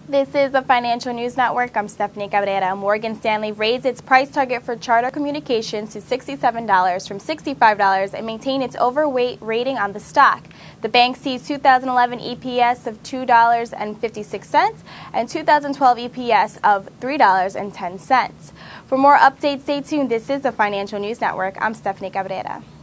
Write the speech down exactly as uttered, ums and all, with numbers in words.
This is the Financial News Network. I'm Stephanie Cabrera. Morgan Stanley raised its price target for Charter Communications to sixty-seven dollars from sixty-five dollars and maintained its overweight rating on the stock. The bank sees two thousand eleven E P S of two dollars and fifty-six cents and two thousand twelve E P S of three dollars and ten cents. For more updates, stay tuned. This is the Financial News Network. I'm Stephanie Cabrera.